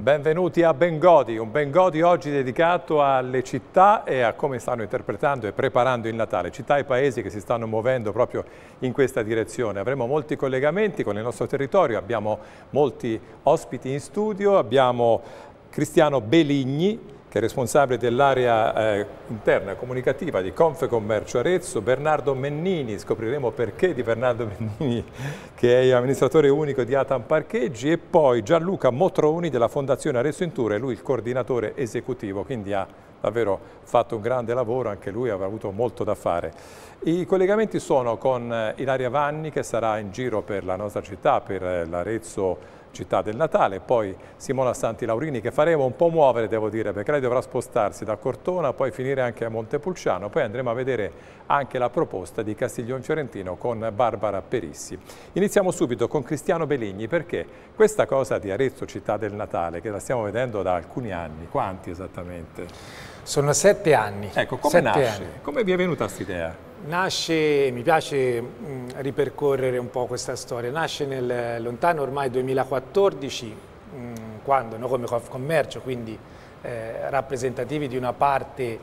Benvenuti a Bengodi, un Bengodi oggi dedicato alle città e a come stanno interpretando e preparando il Natale, città e paesi che si stanno muovendo proprio in questa direzione. Avremo molti collegamenti con il nostro territorio, abbiamo molti ospiti in studio, abbiamo Cristiano Beligni, che è responsabile dell'area interna comunicativa di Confcommercio Arezzo, Bernardo Mennini, scopriremo perché di Bernardo Mennini, che è amministratore unico di Atam Parcheggi, e poi Gianluca Motroni della Fondazione Arezzo in Tour, lui il coordinatore esecutivo, quindi ha davvero fatto un grande lavoro, anche lui avrà avuto molto da fare. I collegamenti sono con Ilaria Vanni, che sarà in giro per la nostra città, per l'Arezzo città del Natale, poi Simona Santi Laurini, che faremo un po' muovere, devo dire, perché lei dovrà spostarsi da Cortona, poi finire anche a Montepulciano, poi andremo a vedere anche la proposta di Castiglion Fiorentino con Barbara Perissi. Iniziamo subito con Cristiano Beligni, perché questa cosa di Arezzo città del Natale, che la stiamo vedendo da alcuni anni, quanti esattamente? Sono 7 anni. Ecco, come nasce? Come vi è venuta questa idea? Nasce, mi piace ripercorrere un po' questa storia, nasce nel lontano ormai 2014, quando noi come Confcommercio, quindi rappresentativi di una parte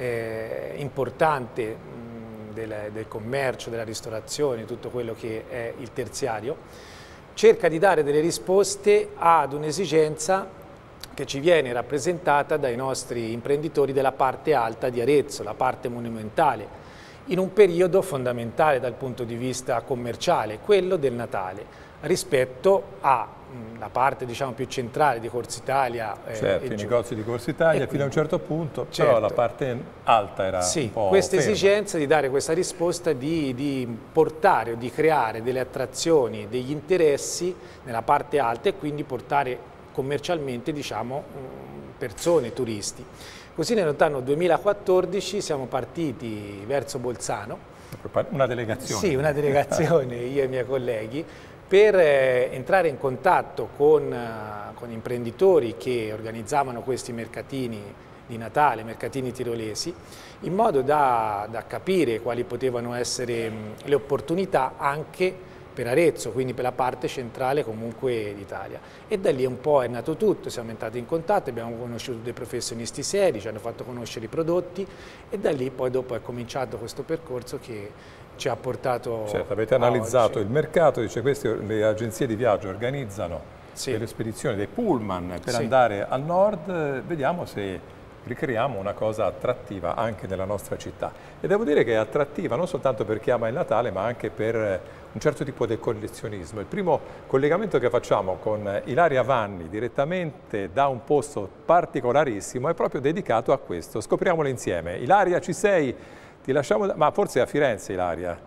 importante del commercio, della ristorazione, tutto quello che è il terziario, cerca di dare delle risposte ad un'esigenza che ci viene rappresentata dai nostri imprenditori della parte alta di Arezzo, la parte monumentale, in un periodo fondamentale dal punto di vista commerciale, quello del Natale, rispetto alla parte diciamo più centrale di Corsa Italia. Certo, i negozi di Corsa Italia fino a un certo punto, certo, però la parte alta era un po' questa ferma. Esigenza di dare questa risposta, di portare o di creare delle attrazioni, degli interessi nella parte alta e quindi portare commercialmente diciamo persone, turisti. Così nel lontano 2014 siamo partiti verso Bolzano. Una delegazione? Sì, una delegazione, io e i miei colleghi, per entrare in contatto con imprenditori che organizzavano questi mercatini di Natale, mercatini tirolesi, in modo da capire quali potevano essere le opportunità anche per Arezzo, quindi per la parte centrale comunque d'Italia. E da lì un po' è nato tutto, siamo entrati in contatto, abbiamo conosciuto dei professionisti seri, ci hanno fatto conoscere i prodotti e da lì poi dopo è cominciato questo percorso che ci ha portato. Certo, avete analizzato il mercato, dice queste le agenzie di viaggio organizzano delle spedizioni, dei pullman per andare al nord, vediamo se ricreiamo una cosa attrattiva anche nella nostra città. E devo dire che è attrattiva non soltanto per chi ama il Natale, ma anche per un certo tipo di collezionismo. Il primo collegamento che facciamo con Ilaria Vanni, direttamente da un posto particolarissimo, è proprio dedicato a questo. Scopriamolo insieme. Ilaria, ci sei? Ti lasciamo, ma forse a Firenze, Ilaria.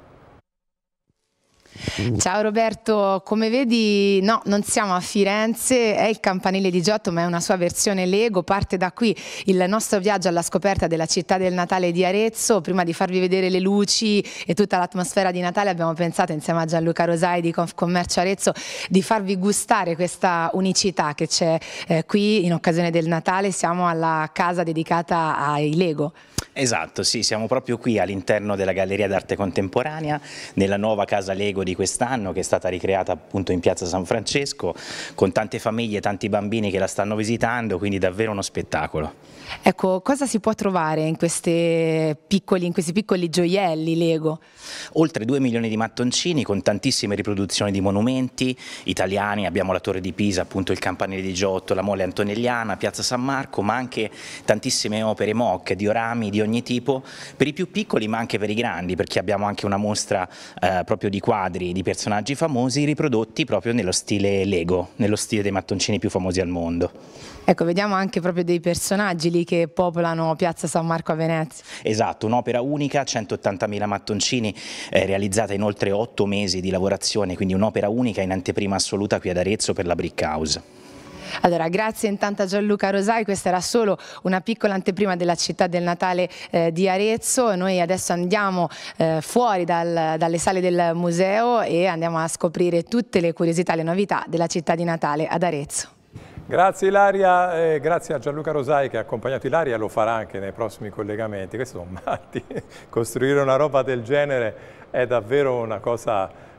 Ciao Roberto, come vedi no, non siamo a Firenze, è il campanile di Giotto ma è una sua versione Lego, parte da qui il nostro viaggio alla scoperta della città del Natale di Arezzo. Prima di farvi vedere le luci e tutta l'atmosfera di Natale abbiamo pensato insieme a Gianluca Rosai di Confcommercio Arezzo di farvi gustare questa unicità che c'è qui in occasione del Natale. Siamo alla casa dedicata ai Lego. Esatto, sì, siamo proprio qui all'interno della Galleria d'Arte Contemporanea, nella nuova casa Lego di quest'anno che è stata ricreata appunto in Piazza San Francesco, con tante famiglie, tanti bambini che la stanno visitando, quindi davvero uno spettacolo. Ecco, cosa si può trovare in questi piccoli gioielli Lego? Oltre 2 milioni di mattoncini con tantissime riproduzioni di monumenti italiani, abbiamo la Torre di Pisa, appunto il Campanile di Giotto, la Mole Antonelliana, Piazza San Marco, ma anche tantissime opere MOC, diorami di ogni tipo, per i più piccoli ma anche per i grandi, perché abbiamo anche una mostra proprio di quadri di personaggi famosi riprodotti proprio nello stile Lego, nello stile dei mattoncini più famosi al mondo. Ecco, vediamo anche proprio dei personaggi lì che popolano Piazza San Marco a Venezia. Esatto, un'opera unica, 180.000 mattoncini, realizzata in oltre 8 mesi di lavorazione, quindi un'opera unica in anteprima assoluta qui ad Arezzo per la Brick House. Allora, grazie intanto a Gianluca Rosai, questa era solo una piccola anteprima della città del Natale di Arezzo. Noi adesso andiamo fuori dalle sale del museo e andiamo a scoprire tutte le curiosità e le novità della città di Natale ad Arezzo. Grazie Ilaria, grazie a Gianluca Rosai che ha accompagnato Ilaria, lo farà anche nei prossimi collegamenti. Questi sono matti, costruire una roba del genere è davvero una cosa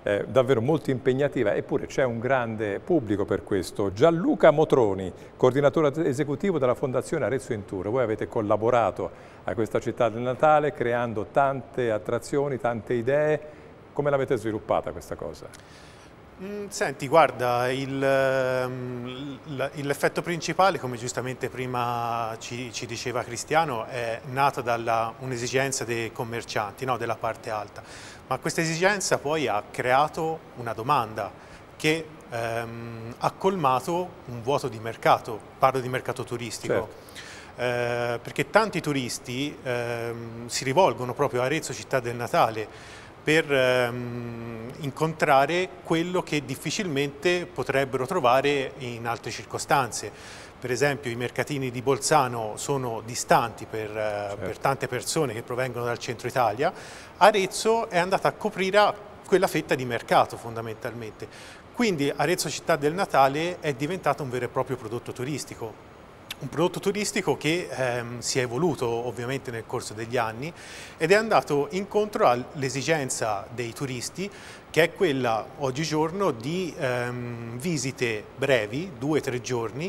davvero molto impegnativa, eppure c'è un grande pubblico per questo. Gianluca Motroni, coordinatore esecutivo della Fondazione Arezzo in Tour. Voi avete collaborato a questa città del Natale creando tante attrazioni, tante idee. Come l'avete sviluppata questa cosa? Senti, guarda, l'effetto principale, come giustamente prima ci diceva Cristiano, è nato da un'esigenza dei commercianti, no? Della parte alta, ma questa esigenza poi ha creato una domanda che ha colmato un vuoto di mercato, parlo di mercato turistico. Certo. Perché tanti turisti si rivolgono proprio a Arezzo, città del Natale, per incontrare quello che difficilmente potrebbero trovare in altre circostanze. Per esempio i mercatini di Bolzano sono distanti per tante persone che provengono dal centro Italia. Arezzo è andata a coprire quella fetta di mercato fondamentalmente. Quindi Arezzo città del Natale è diventato un vero e proprio prodotto turistico. Un prodotto turistico che si è evoluto ovviamente nel corso degli anni ed è andato incontro all'esigenza dei turisti, che è quella oggigiorno di visite brevi, 2-3 giorni,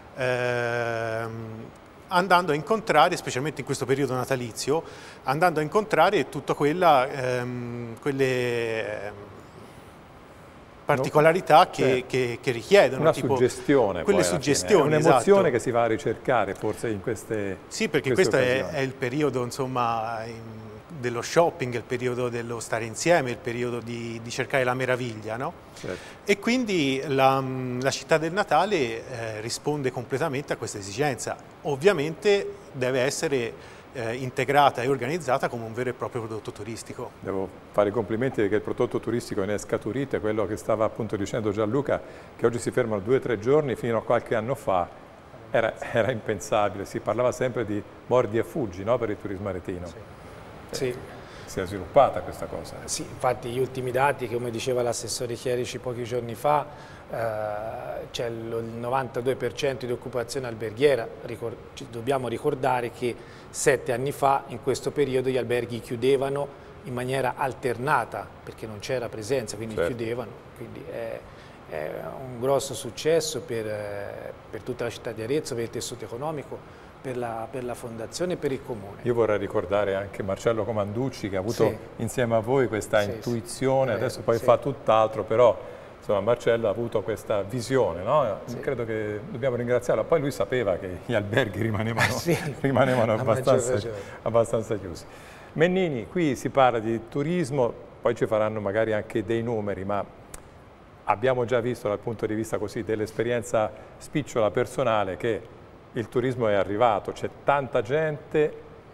andando a incontrare, specialmente in questo periodo natalizio, andando a incontrare tutta quelle particolarità che richiedono. Una suggestione. Quelle suggestioni, un'emozione, esatto, che si va a ricercare forse in queste Sì, perché questo è il periodo, insomma, dello shopping, il periodo dello stare insieme, il periodo di cercare la meraviglia, no? Certo. E quindi la città del Natale risponde completamente a questa esigenza. Ovviamente deve essere integrata e organizzata come un vero e proprio prodotto turistico. Devo fare i complimenti perché il prodotto turistico ne è scaturito, è quello che stava appunto dicendo Gianluca, che oggi si fermano 2-3 giorni, fino a qualche anno fa era impensabile, si parlava sempre di mordi e fuggi, no, per il turismo aretino. Sì. Si è sviluppata questa cosa. Sì, infatti gli ultimi dati, come diceva l'assessore Chierici pochi giorni fa, c'è il 92% di occupazione alberghiera. Dobbiamo ricordare che 7 anni fa, in questo periodo, gli alberghi chiudevano in maniera alternata, perché non c'era presenza, quindi certo, chiudevano. Quindi è un grosso successo per tutta la città di Arezzo, per il tessuto economico, per la fondazione e per il comune. Io vorrei ricordare anche Marcello Comanducci, che ha avuto insieme a voi questa intuizione, adesso poi fa tutt'altro, però insomma Marcello ha avuto questa visione, no? Credo che dobbiamo ringraziarlo. Poi lui sapeva che gli alberghi rimanevano abbastanza chiusi. Mennini, qui si parla di turismo, poi ci faranno magari anche dei numeri, ma abbiamo già visto dal punto di vista così dell'esperienza spicciola personale che il turismo è arrivato, c'è tanta gente,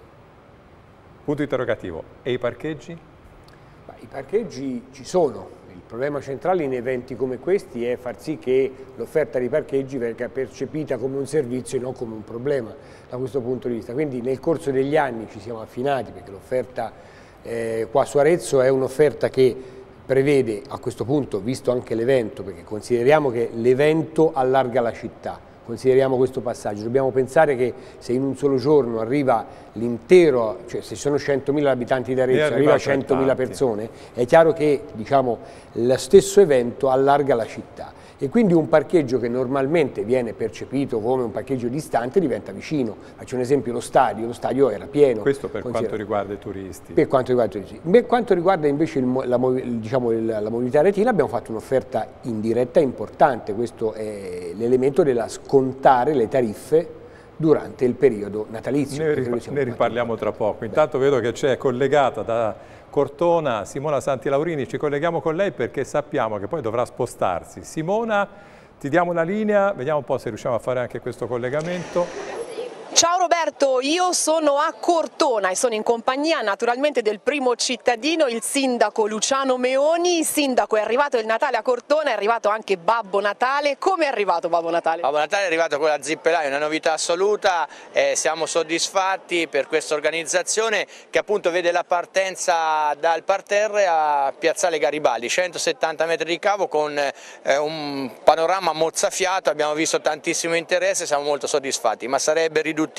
punto interrogativo. E i parcheggi? I parcheggi ci sono, il problema centrale in eventi come questi è far sì che l'offerta di parcheggi venga percepita come un servizio e non come un problema da questo punto di vista. Quindi nel corso degli anni ci siamo affinati, perché l'offerta qua su Arezzo è un'offerta che prevede a questo punto, visto anche l'evento, perché consideriamo che l'evento allarga la città, consideriamo questo passaggio, dobbiamo pensare che se in un solo giorno arriva l'intero, cioè se sono 100.000 abitanti di Arezzo, arriva 100.000 persone, è chiaro che diciamo, lo stesso evento allarga la città e quindi un parcheggio che normalmente viene percepito come un parcheggio distante diventa vicino. Faccio un esempio, lo stadio era pieno. Questo per quanto riguarda i turisti. Per quanto riguarda i turisti. Per quanto riguarda invece la mobilità aretina abbiamo fatto un'offerta indiretta importante, questo è l'elemento della scontare le tariffe durante il periodo natalizio. Ne riparliamo tra poco. Intanto vedo che c'è collegata da Cortona Simona Santilaurini, ci colleghiamo con lei perché sappiamo che poi dovrà spostarsi. Simona, ti diamo la linea, vediamo un po' se riusciamo a fare anche questo collegamento. Ciao Roberto, io sono a Cortona e sono in compagnia naturalmente del primo cittadino, il sindaco Luciano Meoni. Il sindaco, è arrivato il Natale a Cortona, è arrivato anche Babbo Natale. Come è arrivato Babbo Natale? Babbo Natale è arrivato con la zippelai, una novità assoluta, siamo soddisfatti per questa organizzazione che appunto vede la partenza dal parterre a Piazzale Garibaldi, 170 metri di cavo con un panorama mozzafiato, abbiamo visto tantissimo interesse, siamo molto soddisfatti, ma sarebbe riduttivo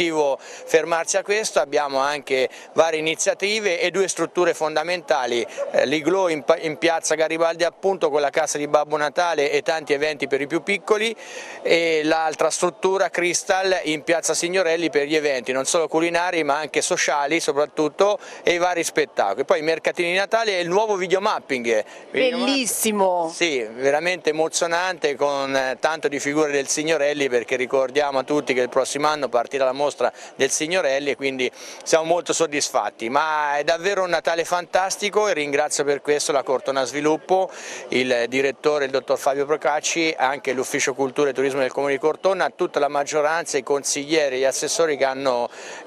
obiettivo fermarsi a questo, abbiamo anche varie iniziative e due strutture fondamentali, l'Igloo in piazza Garibaldi appunto con la casa di Babbo Natale e tanti eventi per i più piccoli, e l'altra struttura Crystal in piazza Signorelli per gli eventi non solo culinari ma anche sociali soprattutto, e i vari spettacoli. Poi i mercatini di Natale e il nuovo videomapping. Bellissimo! Sì, veramente emozionante, con tanto di figure del Signorelli, perché ricordiamo a tutti che il prossimo anno partirà la mostra del Signorelli e quindi siamo molto soddisfatti, ma è davvero un Natale fantastico e ringrazio per questo la Cortona Sviluppo, il direttore il dottor Fabio Procacci, anche l'Ufficio Cultura e Turismo del Comune di Cortona, tutta la maggioranza, i consiglieri e gli assessori che hanno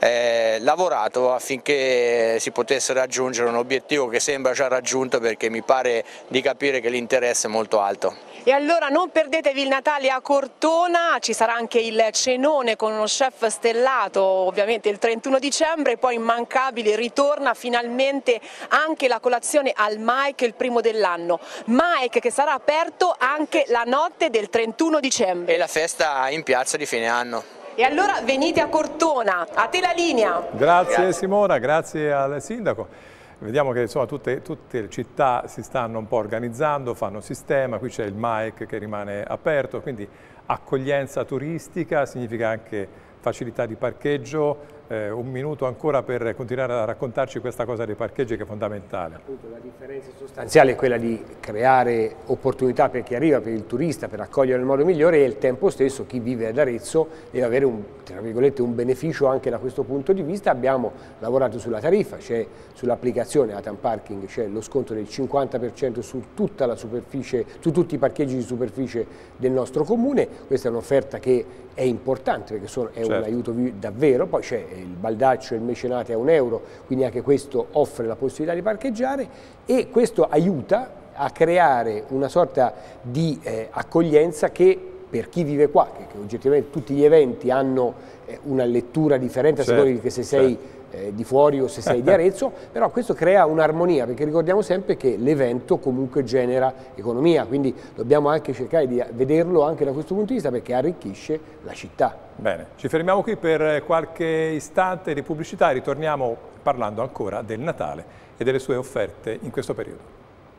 lavorato affinché si potesse raggiungere un obiettivo che sembra già raggiunto, perché mi pare di capire che l'interesse è molto alto. E allora non perdetevi il Natale a Cortona, ci sarà anche il cenone con uno chef stellato ovviamente il 31 dicembre, poi immancabile ritorna finalmente anche la colazione al Mike il primo dell'anno, Mike che sarà aperto anche la notte del 31 dicembre. E la festa in piazza di fine anno. E allora venite a Cortona, a te la linea. Grazie Simona, grazie al sindaco. Vediamo che insomma, tutte le città si stanno un po' organizzando, fanno sistema, qui c'è il Mike che rimane aperto, quindi accoglienza turistica, significa anche facilità di parcheggio. Un minuto ancora per continuare a raccontarci questa cosa dei parcheggi che è fondamentale. Appunto, la differenza sostanziale è quella di creare opportunità per chi arriva, per il turista, per accogliere nel modo migliore, e al tempo stesso chi vive ad Arezzo deve avere tra virgolette, un beneficio anche da questo punto di vista. Abbiamo lavorato sulla tariffa, c'è sull'applicazione Atam Parking, c'è lo sconto del 50% su tutta la superficie, su tutti i parcheggi di superficie del nostro comune. Questa è un'offerta che è importante perché è un aiuto davvero. Poi c'è il baldaccio e il mecenate a €1, quindi anche questo offre la possibilità di parcheggiare, e questo aiuta a creare una sorta di accoglienza che per chi vive qua, che oggettivamente tutti gli eventi hanno una lettura differente a seconda di se sei di fuori o se sei di Arezzo, però questo crea un'armonia, perché ricordiamo sempre che l'evento comunque genera economia, quindi dobbiamo anche cercare di vederlo anche da questo punto di vista, perché arricchisce la città. Bene, ci fermiamo qui per qualche istante di pubblicità e ritorniamo parlando ancora del Natale e delle sue offerte in questo periodo.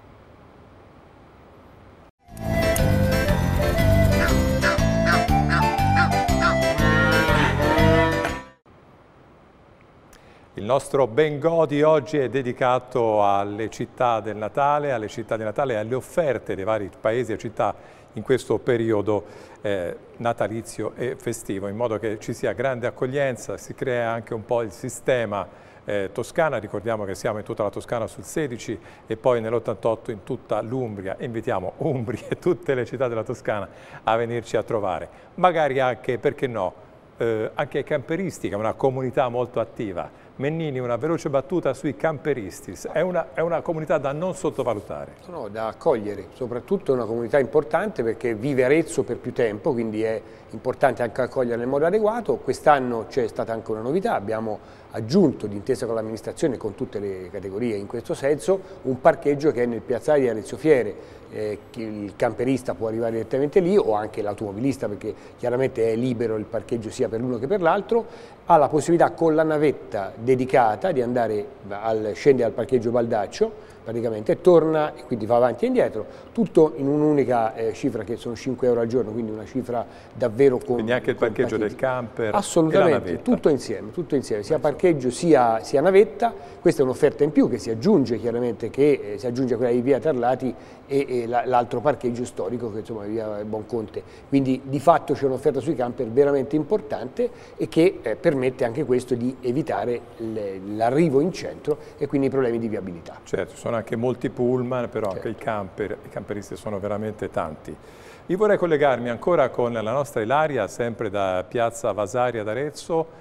Il nostro Bengodi oggi è dedicato alle città del Natale, e alle offerte dei vari paesi e città in questo periodo natalizio e festivo, in modo che ci sia grande accoglienza, si crea anche un po' il sistema Toscana. Ricordiamo che siamo in tutta la Toscana sul 16 e poi nell'88 in tutta l'Umbria. Invitiamo Umbri e tutte le città della Toscana a venirci a trovare, magari anche, perché no, anche ai camperisti, che è una comunità molto attiva. Mennini, una veloce battuta sui camperisti, è una comunità da non sottovalutare. No, da accogliere, soprattutto è una comunità importante perché vive Arezzo per più tempo, quindi è importante anche accoglierla in modo adeguato. Quest'anno c'è stata anche una novità, abbiamo aggiunto, d'intesa con l'amministrazione, con tutte le categorie in questo senso, un parcheggio che è nel piazzale di Arezzo Fiere. Il camperista può arrivare direttamente lì, o anche l'automobilista, perché chiaramente è libero il parcheggio sia per l'uno che per l'altro. Ha la possibilità con la navetta dedicata di andare scendere al parcheggio Baldaccio, praticamente torna e quindi va avanti e indietro, tutto in un'unica cifra che sono €5 al giorno, quindi una cifra davvero con... Quindi anche il parcheggio del camper. Assolutamente, e la tutto insieme, sia parcheggio sia navetta. Questa è un'offerta in più che si aggiunge chiaramente, che si aggiunge a quella di via Tarlati e l'altro parcheggio storico che insomma è via Bonconte. Quindi di fatto c'è un'offerta sui camper veramente importante e che permette anche questo di evitare l'arrivo in centro e quindi i problemi di viabilità. Certo, ci sono anche molti pullman, però anche i camperisti sono veramente tanti. Io vorrei collegarmi ancora con la nostra Ilaria, sempre da Piazza Vasari ad Arezzo,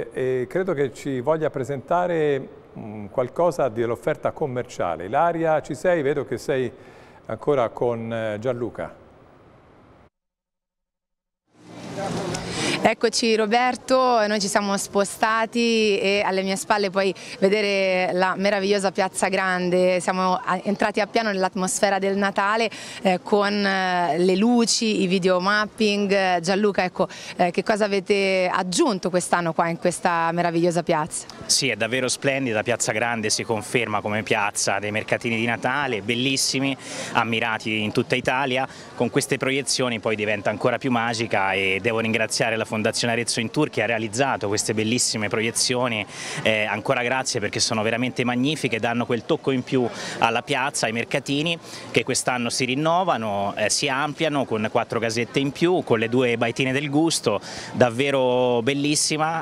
e credo che ci voglia presentare qualcosa dell'offerta commerciale. Ilaria, ci sei? Vedo che sei ancora con Gianluca. Eccoci Roberto, noi ci siamo spostati e alle mie spalle puoi vedere la meravigliosa Piazza Grande. Siamo entrati appieno nell'atmosfera del Natale con le luci, i videomapping. Gianluca, ecco, che cosa avete aggiunto quest'anno qua in questa meravigliosa piazza? Sì, è davvero splendida, Piazza Grande si conferma come piazza dei mercatini di Natale, bellissimi, ammirati in tutta Italia. Con queste proiezioni poi diventa ancora più magica e devo ringraziare la Fondazione Arezzo in Tour che ha realizzato queste bellissime proiezioni. Ancora grazie, perché sono veramente magnifiche, danno quel tocco in più alla piazza, ai mercatini che quest'anno si rinnovano, si ampliano con 4 casette in più, con le 2 baitine del gusto, davvero bellissima,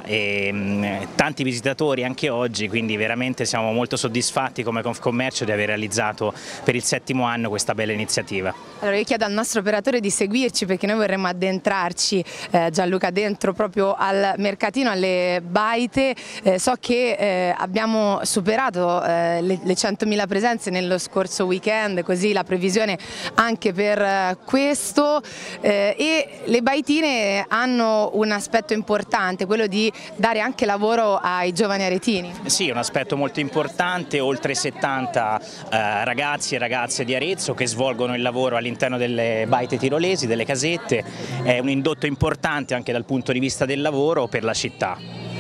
e tanti visitatori anche oggi, quindi veramente siamo molto soddisfatti come Confcommercio di aver realizzato per il 7° anno questa bella iniziativa. Allora io chiedo al nostro operatore di seguirci, perché noi vorremmo addentrarci, Gianluca, dentro proprio al mercatino, alle baite. So che abbiamo superato le 100.000 presenze nello scorso weekend, così la previsione anche per questo, e le baitine hanno un aspetto importante, quello di dare anche lavoro ai giovani aretini. Sì, un aspetto molto importante, oltre 70 ragazzi e ragazze di Arezzo che svolgono il lavoro all'interno delle baite tirolesi, delle casette. È un indotto importante anche dal punto di vista del lavoro per la città.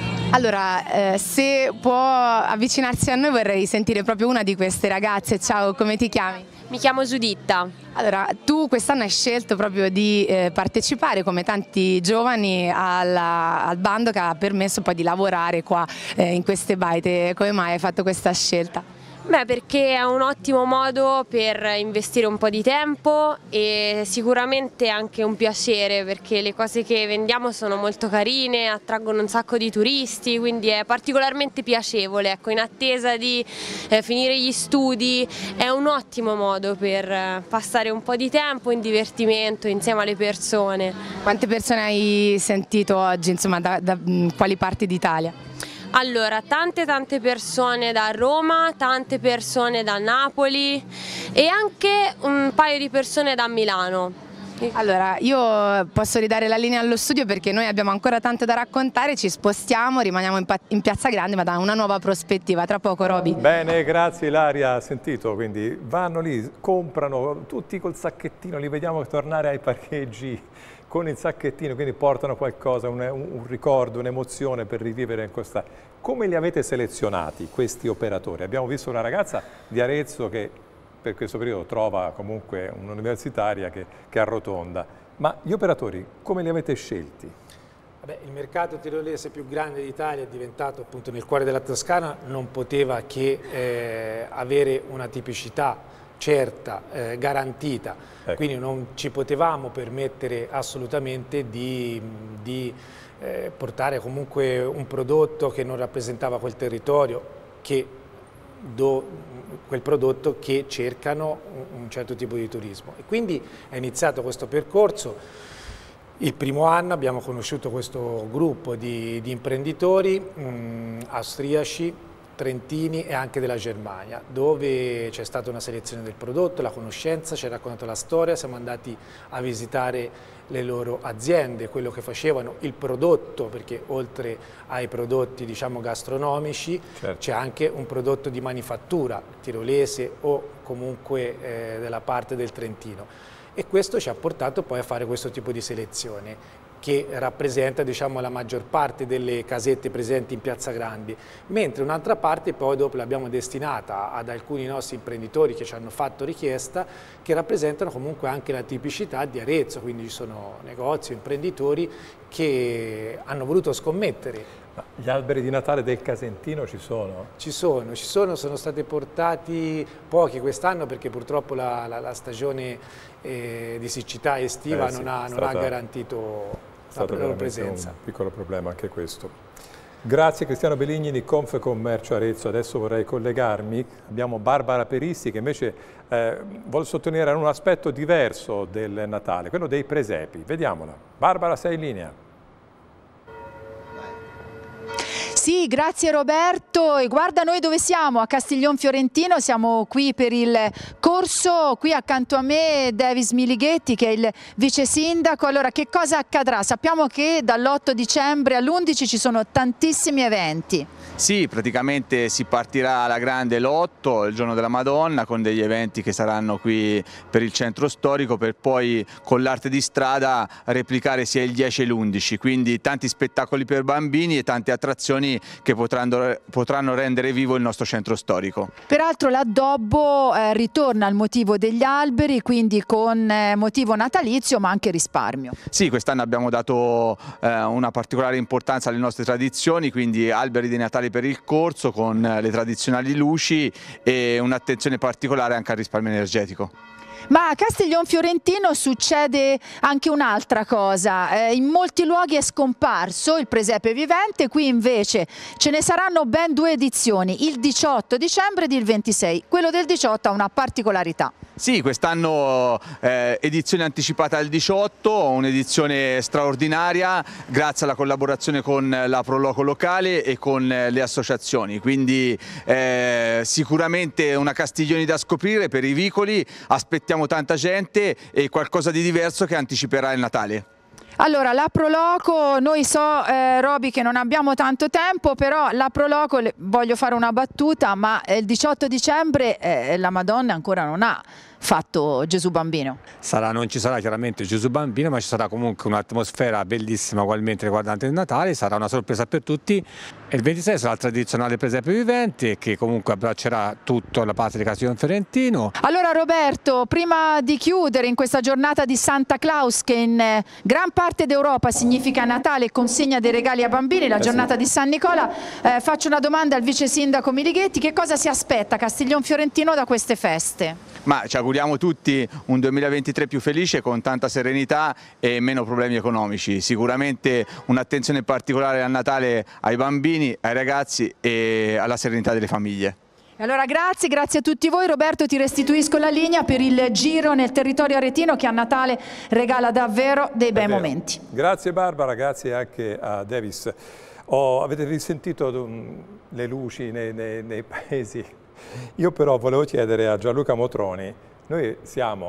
Allora, se può avvicinarsi a noi, vorrei sentire proprio una di queste ragazze. Ciao, come ti chiami? Mi chiamo Giuditta. Allora, tu quest'anno hai scelto proprio di partecipare, come tanti giovani, al bando che ha permesso poi di lavorare qua in queste baite. Come mai hai fatto questa scelta? Beh, perché è un ottimo modo per investire un po' di tempo e sicuramente anche un piacere, perché le cose che vendiamo sono molto carine, attraggono un sacco di turisti, quindi è particolarmente piacevole. Ecco, in attesa di finire gli studi è un ottimo modo per passare un po' di tempo in divertimento insieme alle persone. Quante persone hai sentito oggi, insomma, da quali parti d'Italia? Allora, tante persone da Roma, tante persone da Napoli e anche un paio di persone da Milano. Allora, io posso ridare la linea allo studio perché noi abbiamo ancora tanto da raccontare, ci spostiamo, rimaniamo in Piazza Grande ma da una nuova prospettiva. Tra poco, Roby. Bene, grazie Ilaria, ha sentito, quindi vanno lì, comprano tutti col sacchettino, li vediamo tornare ai parcheggi con il sacchettino, quindi portano qualcosa, un ricordo, un'emozione per rivivere in questa... Come li avete selezionati questi operatori? Abbiamo visto una ragazza di Arezzo che per questo periodo trova comunque un'universitaria che arrotonda, ma gli operatori come li avete scelti? Vabbè, il mercato tirolese più grande d'Italia è diventato appunto nel cuore della Toscana, non poteva che avere una tipicità certa, garantita, ecco. Quindi non ci potevamo permettere assolutamente di portare comunque un prodotto che non rappresentava quel territorio, quel prodotto che cercano un certo tipo di turismo. E quindi è iniziato questo percorso. Il primo anno abbiamo conosciuto questo gruppo di imprenditori austriaci, trentini e anche della Germania, dove c'è stata una selezione del prodotto, la conoscenza, ci ha raccontato la storia, siamo andati a visitare le loro aziende, quello che facevano, il prodotto, perché oltre ai prodotti diciamo gastronomici c'è anche un prodotto di manifattura tirolese o comunque della parte del Trentino, e questo ci ha portato poi a fare questo tipo di selezione che rappresenta diciamo, la maggior parte delle casette presenti in Piazza Grande, mentre un'altra parte poi dopo l'abbiamo destinata ad alcuni nostri imprenditori che ci hanno fatto richiesta, che rappresentano comunque anche la tipicità di Arezzo, quindi ci sono negozi, imprenditori che hanno voluto scommettere. Ma gli alberi di Natale del Casentino ci sono? Ci sono, sono stati portati pochi quest'anno perché purtroppo la stagione di siccità estiva non ha garantito la loro presenza. Un piccolo problema anche questo. Grazie Cristiano Beligni di Confcommercio Arezzo. Adesso vorrei collegarmi, abbiamo Barbara Perissi che invece vuole sottolineare un aspetto diverso del Natale, quello dei presepi. Vediamola. Barbara, sei in linea. Sì, grazie Roberto. E guarda noi dove siamo, a Castiglion Fiorentino, siamo qui per il corso, qui accanto a me Davis Milighetti che è il vice sindaco. Allora, che cosa accadrà? Sappiamo che dall'8 dicembre all'11 ci sono tantissimi eventi. Sì, praticamente si partirà alla grande l'8, il giorno della Madonna, con degli eventi che saranno qui per il centro storico, per poi con l'arte di strada replicare sia il 10 e l'11, quindi tanti spettacoli per bambini e tante attrazioni che potranno rendere vivo il nostro centro storico. Peraltro l'addobbo ritorna al motivo degli alberi, quindi con motivo natalizio ma anche risparmio. Sì, quest'anno abbiamo dato una particolare importanza alle nostre tradizioni, quindi alberi di Natale per il corso con le tradizionali luci e un'attenzione particolare anche al risparmio energetico. Ma a Castiglion Fiorentino succede anche un'altra cosa, in molti luoghi è scomparso il presepe vivente, qui invece ce ne saranno ben 2 edizioni, il 18 dicembre ed il 26, quello del 18 ha una particolarità. Sì, quest'anno edizione anticipata al 18, un'edizione straordinaria grazie alla collaborazione con la Proloco locale e con le associazioni, quindi sicuramente una Castiglioni da scoprire per i vicoli, aspettiamo tanta gente e qualcosa di diverso che anticiperà il Natale. Allora, la Proloco, noi Roby che non abbiamo tanto tempo, però la Proloco, voglio fare una battuta, ma il 18 dicembre la Madonna ancora non ha fatto Gesù Bambino. Non ci sarà chiaramente Gesù Bambino, ma ci sarà comunque un'atmosfera bellissima ugualmente riguardante il Natale, sarà una sorpresa per tutti. E il 26 sarà il tradizionale presepe vivente che comunque abbraccerà tutta la parte di Castiglion Fiorentino. Allora Roberto, prima di chiudere in questa giornata di Santa Claus che in gran parte d'Europa significa Natale e consegna dei regali a bambini, la giornata di San Nicola, faccio una domanda al vice sindaco Milighetti: che cosa si aspetta Castiglion Fiorentino da queste feste? Ma ci auguriamo tutti un 2023 più felice, con tanta serenità e meno problemi economici. Sicuramente un'attenzione particolare a Natale ai bambini, ai ragazzi e alla serenità delle famiglie. Allora grazie a tutti voi. Roberto, ti restituisco la linea per il giro nel territorio aretino che a Natale regala davvero dei bei momenti. Grazie Barbara, grazie anche a Davis. Avete risentito le luci nei paesi? Io però volevo chiedere a Gianluca Motroni, noi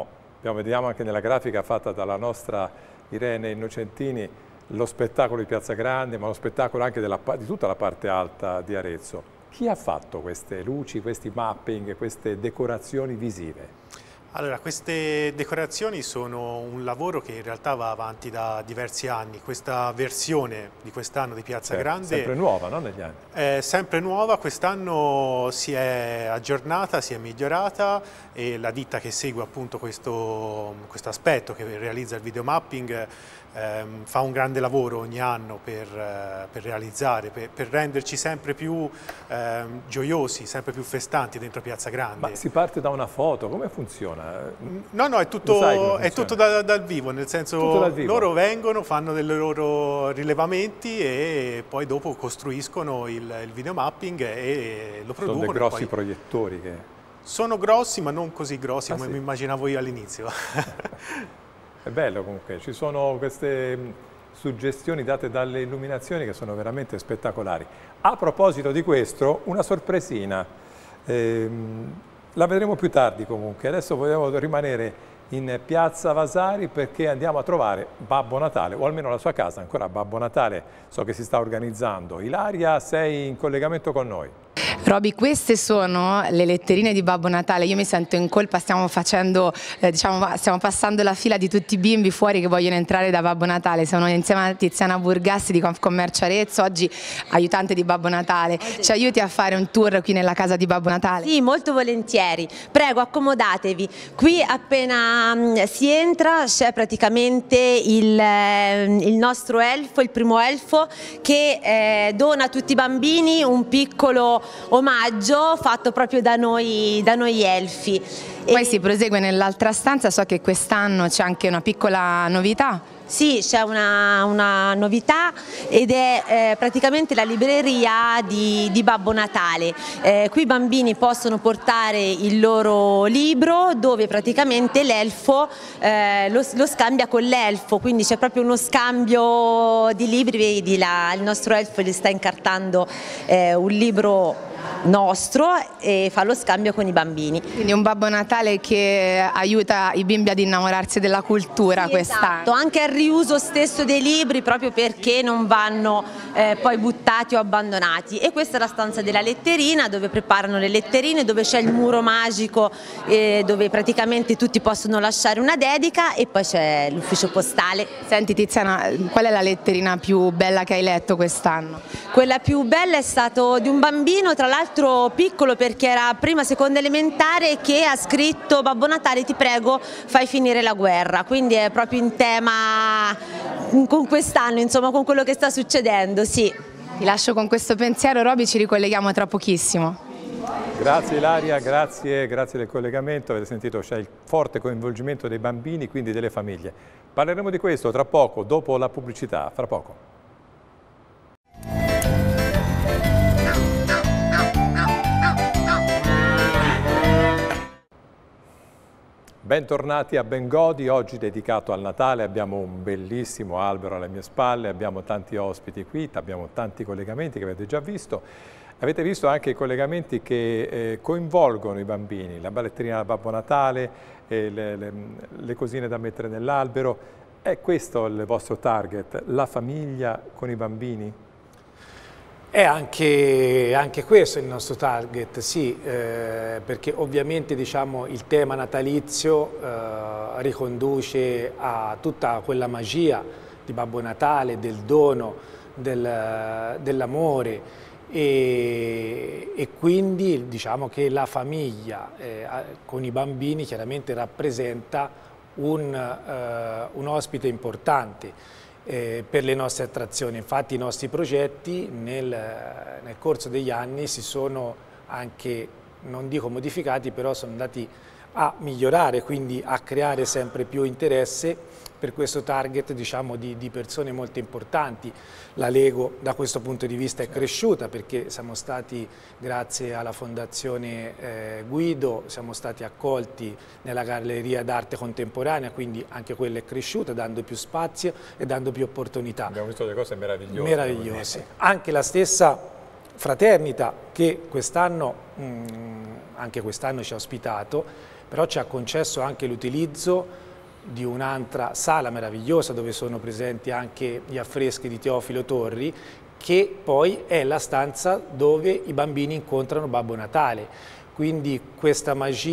vediamo anche nella grafica fatta dalla nostra Irene Innocentini, lo spettacolo di Piazza Grande, ma lo spettacolo anche di tutta la parte alta di Arezzo. Chi ha fatto queste luci, questi mapping, queste decorazioni visive? Allora, queste decorazioni sono un lavoro che in realtà va avanti da diversi anni. Questa versione di quest'anno di Piazza Grande... Sempre nuova, no? Negli anni. È sempre nuova, quest'anno si è aggiornata, si è migliorata e la ditta che segue appunto questo aspetto, che realizza il videomapping, fa un grande lavoro ogni anno per realizzare, per renderci sempre più gioiosi, sempre più festanti dentro Piazza Grande. Ma si parte da una foto, come funziona? No, è tutto dal vivo, nel senso loro vengono, fanno dei loro rilevamenti e poi dopo costruiscono il videomapping e lo producono. Sono dei grossi proiettori che... Sono grossi ma non così grossi come mi immaginavo io all'inizio. È bello comunque, ci sono queste suggestioni date dalle illuminazioni che sono veramente spettacolari. A proposito di questo, una sorpresina, la vedremo più tardi comunque, adesso vogliamo rimanere in Piazza Vasari perché andiamo a trovare Babbo Natale, o almeno la sua casa, ancora Babbo Natale, so che si sta organizzando. Ilaria, sei in collegamento con noi. Roby, queste sono le letterine di Babbo Natale, io mi sento in colpa, stiamo passando la fila di tutti i bimbi fuori che vogliono entrare da Babbo Natale, sono insieme a Tiziana Burgassi di Confcommercio Arezzo, oggi aiutante di Babbo Natale, ci aiuti a fare un tour qui nella casa di Babbo Natale? Sì, molto volentieri, prego accomodatevi, qui appena si entra c'è praticamente il nostro elfo, il primo elfo che dona a tutti i bambini un piccolo omaggio fatto proprio da noi elfi. Poi si prosegue nell'altra stanza, so che quest'anno c'è anche una piccola novità. Sì, c'è una novità ed è praticamente la libreria di Babbo Natale. Qui i bambini possono portare il loro libro dove praticamente l'elfo lo scambia con l'elfo, quindi c'è proprio uno scambio di libri, vedi là, il nostro elfo gli sta incartando un libro nostro e fa lo scambio con i bambini. Quindi un Babbo Natale che aiuta i bimbi ad innamorarsi della cultura, sì, quest'anno. Esatto, anche al riuso stesso dei libri, proprio perché non vanno poi buttati o abbandonati. E questa è la stanza della letterina, dove preparano le letterine, dove c'è il muro magico dove praticamente tutti possono lasciare una dedica, e poi c'è l'ufficio postale. Senti Tiziana, qual è la letterina più bella che hai letto quest'anno? Quella più bella è stata di un bambino, tra l'altro piccolo perché era prima seconda elementare, che ha scritto: Babbo Natale, ti prego, fai finire la guerra. Quindi è proprio in tema con quest'anno, insomma, con quello che sta succedendo, sì. Ti lascio con questo pensiero, Roby, ci ricolleghiamo tra pochissimo. Grazie Ilaria, grazie del collegamento. Avete sentito, c'è il forte coinvolgimento dei bambini, quindi delle famiglie. Parleremo di questo tra poco, dopo la pubblicità, fra poco. Bentornati a Bengodi, oggi dedicato al Natale. Abbiamo un bellissimo albero alle mie spalle, abbiamo tanti ospiti qui, abbiamo tanti collegamenti che avete già visto. Avete visto anche i collegamenti che coinvolgono i bambini, la ballettrina da Babbo Natale, le cosine da mettere nell'albero. È questo il vostro target, la famiglia con i bambini? È anche questo il nostro target, sì, perché ovviamente diciamo, il tema natalizio riconduce a tutta quella magia di Babbo Natale, del dono, dell'amore, e quindi diciamo che la famiglia con i bambini chiaramente rappresenta un ospite importante per le nostre attrazioni. Infatti i nostri progetti nel corso degli anni si sono anche, non dico modificati, però sono andati a migliorare, quindi a creare sempre più interesse per questo target, diciamo, di persone molto importanti. La Lego da questo punto di vista è cresciuta perché siamo stati, grazie alla Fondazione Guido, siamo stati accolti nella Galleria d'Arte Contemporanea, quindi anche quella è cresciuta, dando più spazio e dando più opportunità. Abbiamo visto delle cose meravigliose. Meravigliose. Anche la stessa Fraternita che quest'anno, anche quest'anno ci ha ospitato, però ci ha concesso anche l'utilizzo di un'altra sala meravigliosa dove sono presenti anche gli affreschi di Teofilo Torri, che poi è la stanza dove i bambini incontrano Babbo Natale. Quindi questa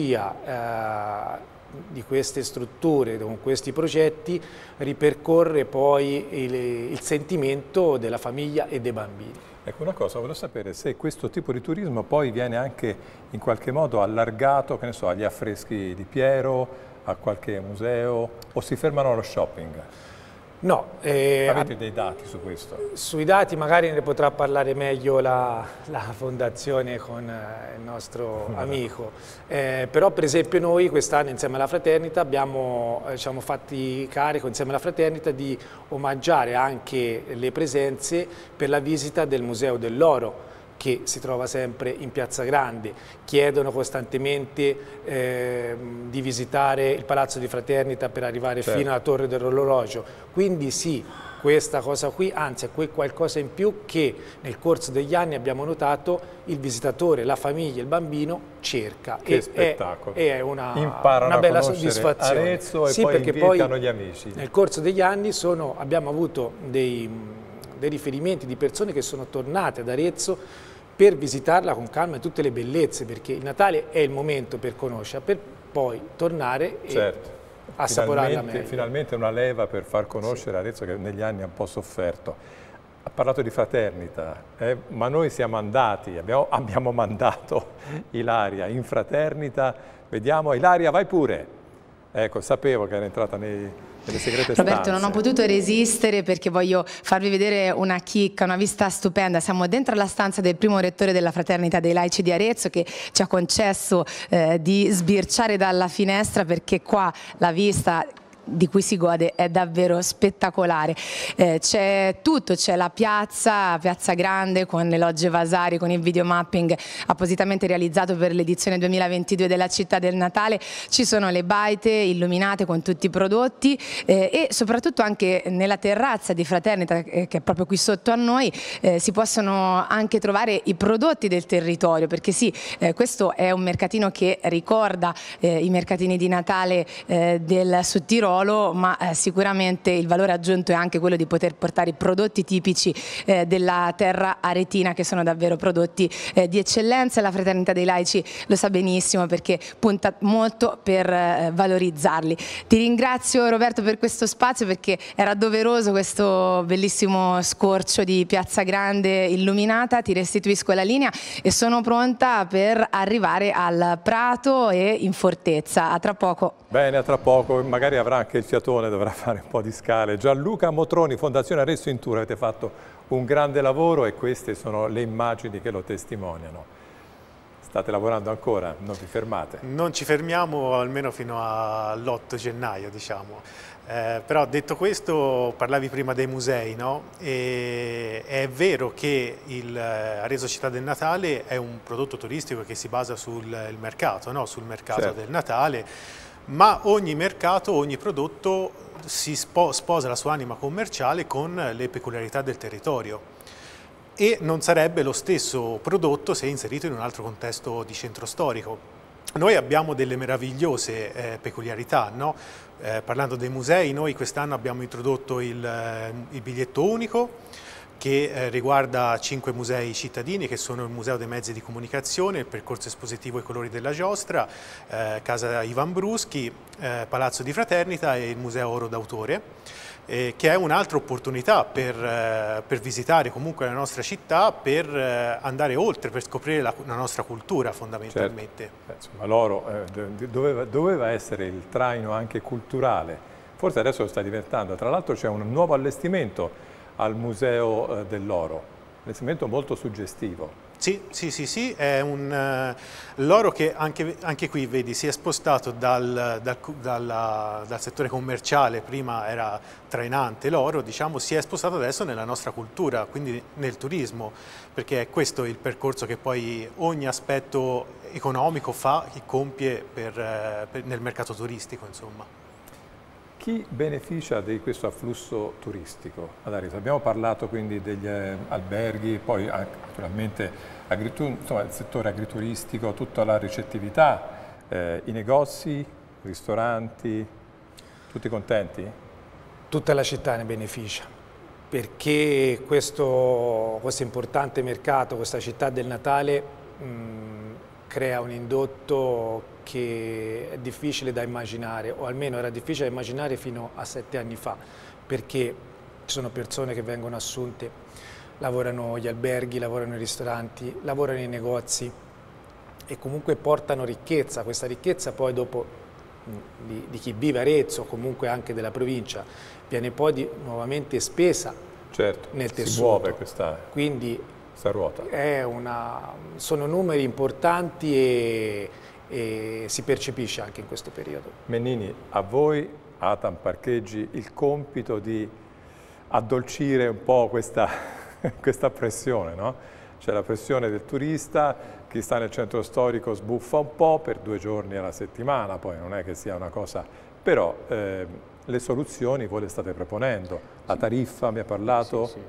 magia di queste strutture, con questi progetti, ripercorre poi il sentimento della famiglia e dei bambini. Ecco, una cosa, volevo sapere se questo tipo di turismo poi viene anche in qualche modo allargato, che ne so, agli affreschi di Piero, a qualche museo, o si fermano allo shopping? No. Avete dei dati su questo? Sui dati magari ne potrà parlare meglio la Fondazione con il nostro amico, però per esempio noi quest'anno insieme alla Fraternita abbiamo fatti carico insieme alla Fraternita di omaggiare anche le presenze per la visita del Museo dell'Oro, che si trova sempre in Piazza Grande. Chiedono costantemente di visitare il Palazzo di Fraternita per arrivare fino alla Torre dell'Orologio. Quindi sì, questa cosa qui, anzi è quel qualcosa in più che nel corso degli anni abbiamo notato il visitatore, la famiglia, il bambino cerca. Che spettacolo! È una bella soddisfazione. Arezzo e sì, poi perché invitano gli amici. Nel corso degli anni abbiamo avuto dei riferimenti di persone che sono tornate ad Arezzo per visitarla con calma e tutte le bellezze, perché il Natale è il momento per conoscerla, per poi tornare e assaporarla meglio. Finalmente una leva per far conoscere Arezzo, che negli anni ha un po' sofferto. Ha parlato di Fraternita, ma noi siamo andati, abbiamo mandato Ilaria in Fraternita. Vediamo, Ilaria, vai pure. Ecco, sapevo che era entrata nelle segrete stanze. Roberto, non ho potuto resistere perché voglio farvi vedere una chicca, una vista stupenda. Siamo dentro la stanza del primo rettore della Fraternita dei Laici di Arezzo, che ci ha concesso di sbirciare dalla finestra, perché qua la vista di cui si gode è davvero spettacolare. C'è tutto, c'è la piazza Grande con le logge Vasari, con il videomapping appositamente realizzato per l'edizione 2022 della Città del Natale, ci sono le baite illuminate con tutti i prodotti e soprattutto anche nella terrazza di Fraternita, che è proprio qui sotto a noi, si possono anche trovare i prodotti del territorio, perché sì, questo è un mercatino che ricorda i mercatini di Natale del Sud Tirolo, ma sicuramente il valore aggiunto è anche quello di poter portare i prodotti tipici della terra aretina, che sono davvero prodotti di eccellenza. La Fraternità dei Laici lo sa benissimo perché punta molto per valorizzarli. Ti ringrazio Roberto per questo spazio, perché era doveroso questo bellissimo scorcio di Piazza Grande illuminata. Ti restituisco la linea e sono pronta per arrivare al Prato e in Fortezza. A tra poco. Bene, a tra poco, magari avrà anche il fiatone, dovrà fare un po' di scale. Gianluca Motroni, Fondazione Arresto in Tour, avete fatto un grande lavoro e queste sono le immagini che lo testimoniano. State lavorando ancora? Non vi fermate? Non ci fermiamo almeno fino all'8 gennaio, diciamo. Però detto questo, parlavi prima dei musei, no? E è vero che il Arezzo Città del Natale è un prodotto turistico che si basa sul mercato, no? Sul mercato certo. del Natale, ma ogni mercato, ogni prodotto si sposa la sua anima commerciale con le peculiarità del territorio. E non sarebbe lo stesso prodotto se inserito in un altro contesto di centro storico. Noi abbiamo delle meravigliose peculiarità, no? Parlando dei musei, noi quest'anno abbiamo introdotto il biglietto unico, che riguarda 5 musei cittadini, che sono il Museo dei Mezzi di Comunicazione, il Percorso Espositivo I Colori della Giostra, Casa Ivan Bruschi, Palazzo di Fraternita e il Museo Oro d'Autore. Che è un'altra opportunità per visitare comunque la nostra città, per andare oltre, per scoprire la nostra cultura fondamentalmente. Certo. Insomma, l'oro doveva essere il traino anche culturale, forse adesso lo sta diventando. Tra l'altro c'è un nuovo allestimento al Museo dell'Oro, allestimento molto suggestivo. Sì, è l'oro che anche qui vedi si è spostato dal settore commerciale, prima era trainante l'oro, diciamo, si è spostato adesso nella nostra cultura, quindi nel turismo, perché è questo il percorso che poi ogni aspetto economico compie nel mercato turistico, insomma. Chi beneficia di questo afflusso turistico ad Arezzo? Abbiamo parlato quindi degli alberghi, poi naturalmente insomma, il settore agrituristico, tutta la ricettività, i negozi, ristoranti, tutti contenti? Tutta la città ne beneficia, perché questo importante mercato, questa città del Natale, crea un indotto che è difficile da immaginare, o almeno era difficile da immaginare fino a 7 anni fa, perché ci sono persone che vengono assunte, lavorano gli alberghi, lavorano i ristoranti, lavorano i negozi e comunque portano ricchezza. Questa ricchezza poi dopo di chi vive a Arezzo, o comunque anche della provincia, viene poi nuovamente spesa nel tessuto. Si muove questa ruota. Sono numeri importanti e si percepisce anche in questo periodo. Mennini, a voi, Atam Parcheggi, il compito di addolcire un po' questa pressione, no? C'è la pressione del turista, chi sta nel centro storico sbuffa un po' per 2 giorni alla settimana, poi non è che sia una cosa... Però le soluzioni voi le state proponendo, la tariffa mi ha parlato... Sì.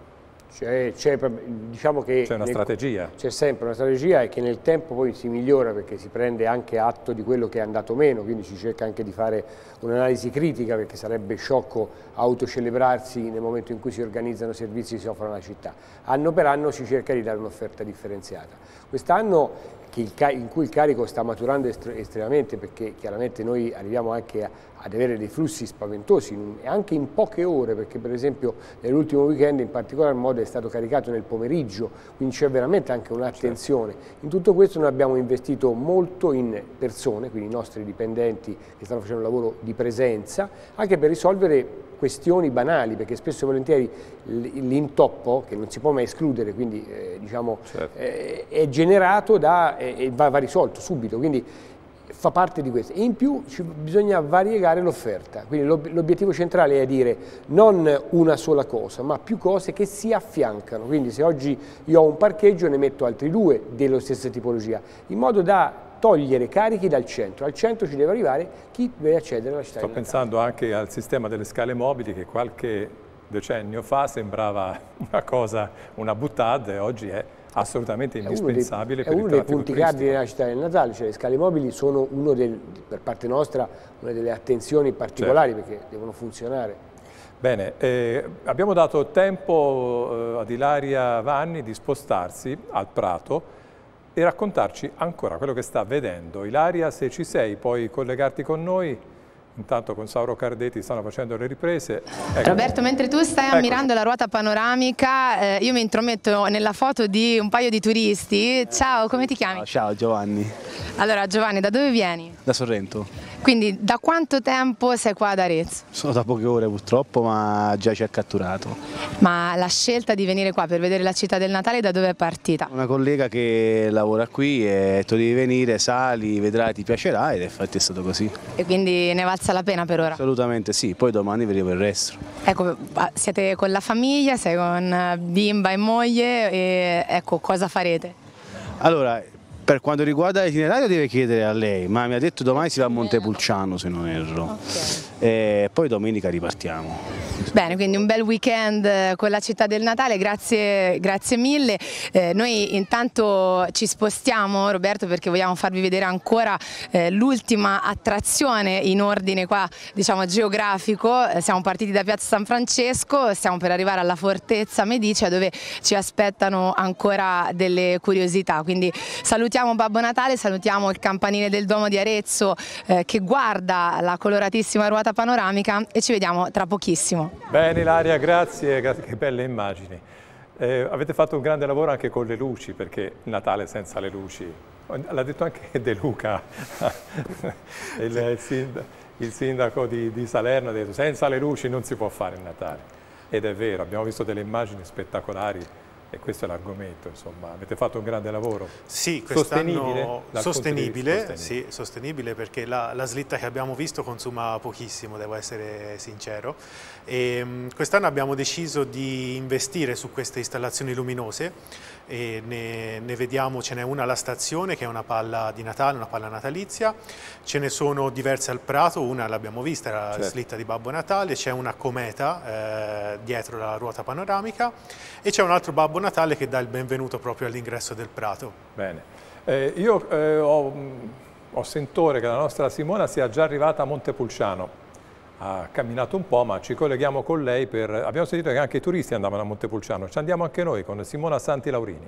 Diciamo che c'è una strategia. C'è sempre una strategia e che nel tempo poi si migliora, perché si prende anche atto di quello che è andato meno, quindi si cerca anche di fare un'analisi critica, perché sarebbe sciocco autocelebrarsi nel momento in cui si organizzano servizi e si offrono alla città. Anno per anno si cerca di dare un'offerta differenziata. Quest'anno, in cui il carico sta maturando estremamente, perché chiaramente noi arriviamo anche ad avere dei flussi spaventosi, anche in poche ore, perché per esempio nell'ultimo weekend in particolar modo è stato caricato nel pomeriggio, quindi c'è veramente anche un'attenzione. Certo. In tutto questo noi abbiamo investito molto in persone, quindi i nostri dipendenti che stanno facendo un lavoro di presenza, anche per risolvere questioni banali, perché spesso e volentieri l'intoppo, che non si può mai escludere, quindi diciamo, certo, è generato e va risolto subito. Quindi fa parte di questo. E in più bisogna variegare l'offerta, quindi l'obiettivo centrale è dire non una sola cosa, ma più cose che si affiancano. Quindi se oggi io ho un parcheggio ne metto altri 2 della stessa tipologia, in modo da togliere carichi dal centro. Al centro ci deve arrivare chi deve accedere alla città. Sto pensando anche al sistema delle scale mobili che qualche decennio fa sembrava una cosa, una buttata, e oggi è assolutamente indispensabile per il traffico turistico. È uno dei punti cardine della città del Natale, cioè le scale mobili sono per parte nostra una delle attenzioni particolari, certo, perché devono funzionare. Bene, abbiamo dato tempo ad Ilaria Vanni di spostarsi al Prato e raccontarci ancora quello che sta vedendo. Ilaria, se ci sei, puoi collegarti con noi. Intanto con Sauro Cardetti stanno facendo le riprese. Ecco. Roberto, mentre tu stai ammirando la ruota panoramica, io mi intrometto nella foto di un paio di turisti. Ciao, come ti chiami? Ciao Giovanni. Allora Giovanni, da dove vieni? Da Sorrento. Quindi da quanto tempo sei qua ad Arezzo? Sono da poche ore purtroppo, ma già ci ha catturato. Ma la scelta di venire qua per vedere la città del Natale da dove è partita? Una collega che lavora qui e ha detto devi venire, sali, vedrai, ti piacerà, ed infatti è stato così. E quindi ne valsa la pena per ora? Assolutamente sì, poi domani vedremo il resto. Ecco, siete con la famiglia, sei con bimba e moglie, e ecco, cosa farete? Allora, per quanto riguarda l'itinerario deve chiedere a lei, ma mi ha detto domani si va a Montepulciano se non erro, okay. E poi domenica ripartiamo. Bene, quindi un bel weekend con la città del Natale, grazie mille. Noi intanto ci spostiamo, Roberto, perché vogliamo farvi vedere ancora l'ultima attrazione in ordine qua, diciamo, geografico. Siamo partiti da Piazza San Francesco, stiamo per arrivare alla Fortezza Medicea, dove ci aspettano ancora delle curiosità. Quindi salutiamo Babbo Natale, salutiamo il campanile del Duomo di Arezzo che guarda la coloratissima ruota panoramica, e ci vediamo tra pochissimo. Bene Ilaria, grazie, che belle immagini. Avete fatto un grande lavoro anche con le luci, perché Natale senza le luci, l'ha detto anche De Luca, il sindaco di Salerno ha detto senza le luci non si può fare il Natale. Ed è vero, abbiamo visto delle immagini spettacolari. E questo è l'argomento, insomma, avete fatto un grande lavoro. Sì, sostenibile perché la slitta che abbiamo visto consuma pochissimo, devo essere sincero. Quest'anno abbiamo deciso di investire su queste installazioni luminose e ne vediamo, ce n'è una alla stazione che è una palla di Natale, una palla natalizia, ce ne sono diverse al Prato, una l'abbiamo vista, la certo, slitta di Babbo Natale, c'è una cometa dietro la ruota panoramica e c'è un altro Babbo Natale che dà il benvenuto proprio all'ingresso del Prato. Bene, io ho sentore che la nostra Simona sia già arrivata a Montepulciano, ha camminato un po', ma ci colleghiamo con lei abbiamo sentito che anche i turisti andavano a Montepulciano, ci andiamo anche noi con Simona Santi Laurini.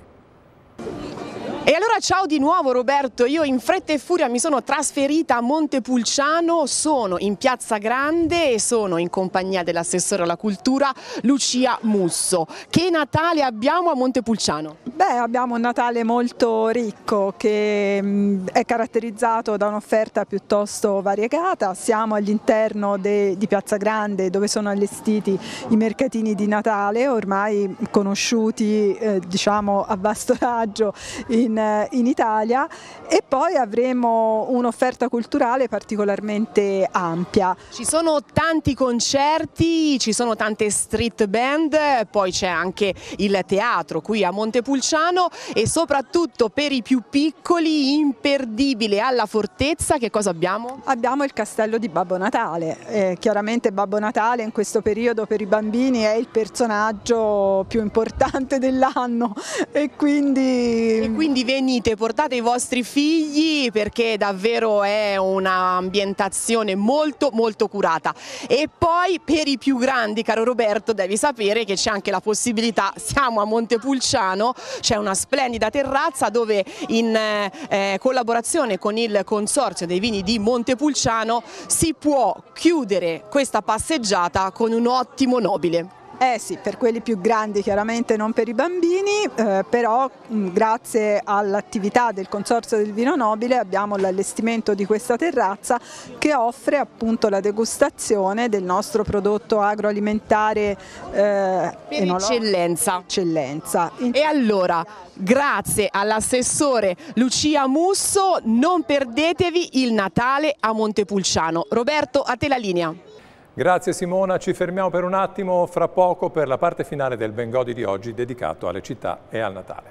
E allora ciao di nuovo Roberto, io in fretta e furia mi sono trasferita a Montepulciano, sono in Piazza Grande e sono in compagnia dell'assessore alla cultura Lucia Musso. Che Natale abbiamo a Montepulciano? Beh, abbiamo un Natale molto ricco che è caratterizzato da un'offerta piuttosto variegata. Siamo all'interno di Piazza Grande, dove sono allestiti i mercatini di Natale, ormai conosciuti diciamo a vasto raggio in Italia, e poi avremo un'offerta culturale particolarmente ampia. Ci sono tanti concerti, ci sono tante street band, poi c'è anche il teatro qui a Montepulciano e soprattutto per i più piccoli, imperdibile alla Fortezza, che cosa abbiamo? Abbiamo il castello di Babbo Natale, chiaramente Babbo Natale in questo periodo per i bambini è il personaggio più importante dell'anno e quindi venite, portate i vostri figli perché davvero è un'ambientazione molto molto curata. E poi per i più grandi, caro Roberto, devi sapere che c'è anche la possibilità, siamo a Montepulciano, c'è una splendida terrazza dove in collaborazione con il Consorzio dei Vini di Montepulciano si può chiudere questa passeggiata con un ottimo nobile. Sì, per quelli più grandi chiaramente, non per i bambini, però grazie all'attività del Consorzio del Vino Nobile abbiamo l'allestimento di questa terrazza che offre appunto la degustazione del nostro prodotto agroalimentare per eccellenza. E allora, grazie all'assessore Lucia Musso, non perdetevi il Natale a Montepulciano. Roberto, a te la linea. Grazie Simona, ci fermiamo per un attimo, fra poco per la parte finale del Bengodi di oggi dedicato alle città e al Natale.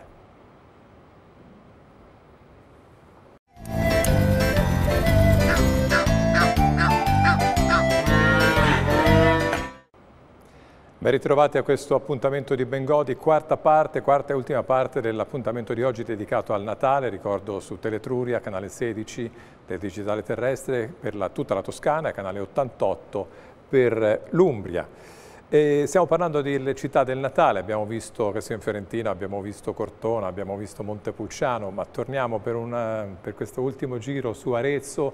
Ben ritrovati a questo appuntamento di Bengodi, quarta e ultima parte dell'appuntamento di oggi dedicato al Natale. Ricordo su Teletruria, canale 16 del digitale terrestre per tutta la Toscana e canale 88 per l'Umbria. Stiamo parlando delle città del Natale, abbiamo visto Castiglion Fiorentino, abbiamo visto Cortona, abbiamo visto Montepulciano, ma torniamo per questo ultimo giro su Arezzo.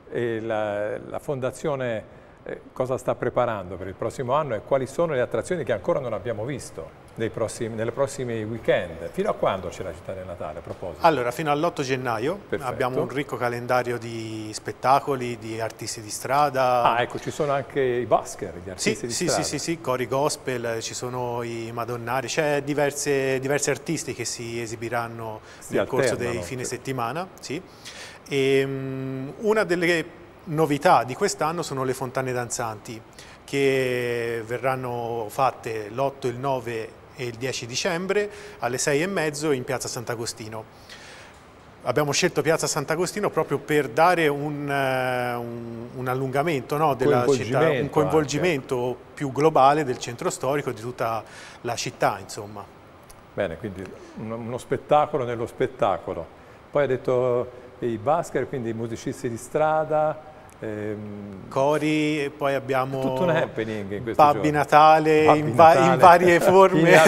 La Fondazione cosa sta preparando per il prossimo anno e quali sono le attrazioni che ancora non abbiamo visto nelle prossimi weekend. Fino a quando c'è la città del Natale, a proposito? Allora, fino all'8 gennaio. Perfetto. Abbiamo un ricco calendario di spettacoli, di artisti di strada. Ah, ecco, ci sono anche i busker, gli artisti di strada. Sì, cori gospel, ci sono i madonnari, c'è diversi artisti che si esibiranno nel corso dei fine settimana. Sì. E, una delle novità di quest'anno sono le fontane danzanti che verranno fatte l'8, il 9 e il 10 dicembre alle 6:30 in piazza Sant'Agostino. Abbiamo scelto piazza Sant'Agostino proprio per dare un allungamento, no, della città, un coinvolgimento anche più globale del centro storico, di tutta la città, insomma. Bene, quindi uno spettacolo nello spettacolo. Poi ha detto i busker, quindi i musicisti di strada, cori, e poi abbiamo tutto un happening in questi Babbi giorni. Natale, in varie forme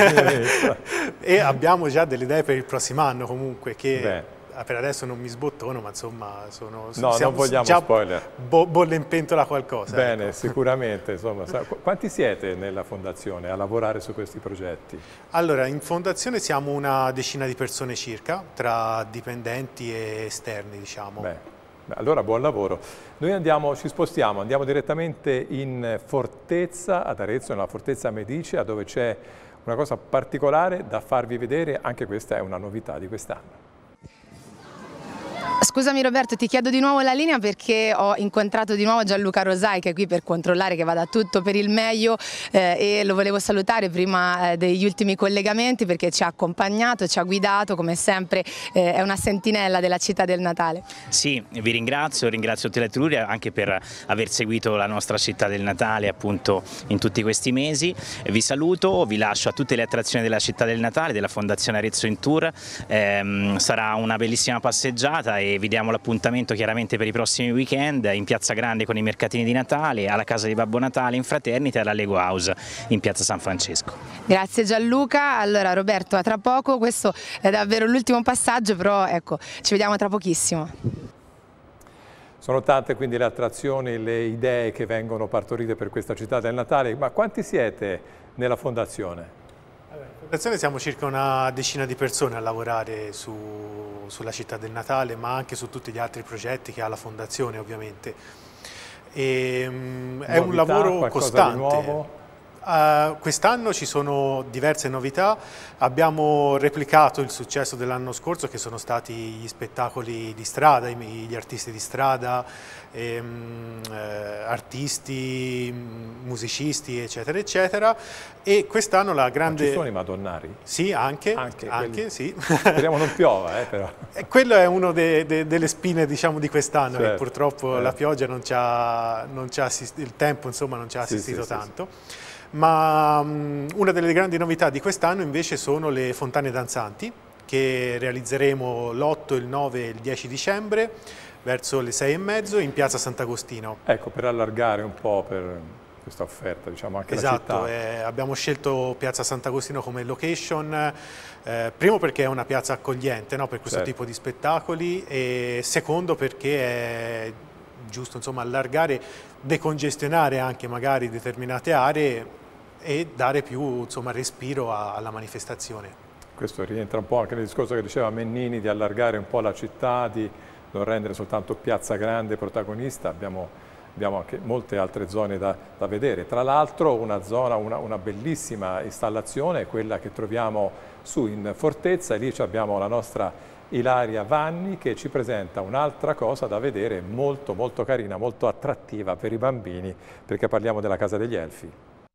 e abbiamo già delle idee per il prossimo anno comunque che per adesso non mi sbottono, ma insomma non vogliamo già spoiler. Bolle in pentola qualcosa. Bene, ecco. Sicuramente. Insomma, quanti siete nella Fondazione a lavorare su questi progetti? Allora, in Fondazione siamo una decina di persone circa, tra dipendenti e esterni, diciamo. Allora buon lavoro. Noi ci spostiamo, andiamo direttamente in Fortezza, ad Arezzo, nella Fortezza Medicea, dove c'è una cosa particolare da farvi vedere, anche questa è una novità di quest'anno. Scusami Roberto, ti chiedo di nuovo la linea perché ho incontrato di nuovo Gianluca Rosai che è qui per controllare che vada tutto per il meglio e lo volevo salutare prima degli ultimi collegamenti perché ci ha accompagnato, ci ha guidato, come sempre è una sentinella della città del Natale. Sì, vi ringrazio Teletruria anche per aver seguito la nostra città del Natale appunto in tutti questi mesi. Vi saluto, vi lascio a tutte le attrazioni della città del Natale, della Fondazione Arezzo in Tour. Sarà una bellissima passeggiata e vi diamo l'appuntamento chiaramente per i prossimi weekend in Piazza Grande con i mercatini di Natale, alla casa di Babbo Natale in Fraternita e alla Lego House in Piazza San Francesco. Grazie Gianluca. Allora Roberto, a tra poco, questo è davvero l'ultimo passaggio, però ecco, ci vediamo tra pochissimo. Sono tante quindi le attrazioni, le idee che vengono partorite per questa città del Natale, ma quanti siete nella Fondazione? In Fondazione siamo circa una decina di persone a lavorare sulla città del Natale, ma anche su tutti gli altri progetti che ha la Fondazione ovviamente. È un lavoro costante. Di nuovo? Quest'anno ci sono diverse novità, abbiamo replicato il successo dell'anno scorso che sono stati gli spettacoli di strada, gli artisti di strada, artisti, musicisti eccetera eccetera, e quest'anno la grande... Ma ci sono i madonnari? Sì, anche sì. Speriamo non piova però. Quello è uno delle spine diciamo di quest'anno, che purtroppo la pioggia non ci ha il tempo insomma non ci ha assistito tanto. Sì. Ma una delle grandi novità di quest'anno invece sono le fontane danzanti che realizzeremo l'8, il 9 e il 10 dicembre verso le 6:30 in piazza Sant'Agostino. Ecco, per allargare un po' per questa offerta, diciamo, anche la città. Esatto, abbiamo scelto piazza Sant'Agostino come location, primo perché è una piazza accogliente, no, per questo tipo di spettacoli, e secondo perché è giusto insomma allargare, decongestionare anche magari determinate aree e dare più respiro alla manifestazione. Questo rientra un po' anche nel discorso che diceva Mennini di allargare un po' la città, di non rendere soltanto Piazza Grande protagonista, abbiamo anche molte altre zone da vedere. Tra l'altro una bellissima installazione è quella che troviamo su in Fortezza, e lì abbiamo la nostra Ilaria Vanni che ci presenta un'altra cosa da vedere molto molto carina, molto attrattiva per i bambini, perché parliamo della Casa degli Elfi.